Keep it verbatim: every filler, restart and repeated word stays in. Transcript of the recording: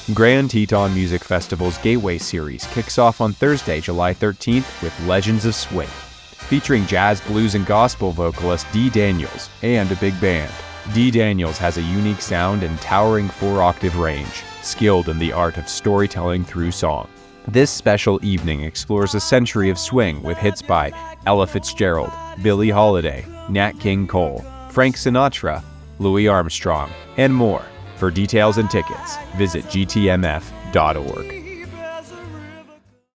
Grand Teton Music Festival's Gateway Series kicks off on Thursday, July thirteenth with Legends of Swing, featuring jazz, blues, and gospel vocalist Dee Daniels and a big band. Dee Daniels has a unique sound and towering four-octave range, skilled in the art of storytelling through song. This special evening explores a century of swing with hits by Ella Fitzgerald, Billie Holiday, Nat King Cole, Frank Sinatra, Louis Armstrong, and more. For details and tickets, visit G T M F dot org.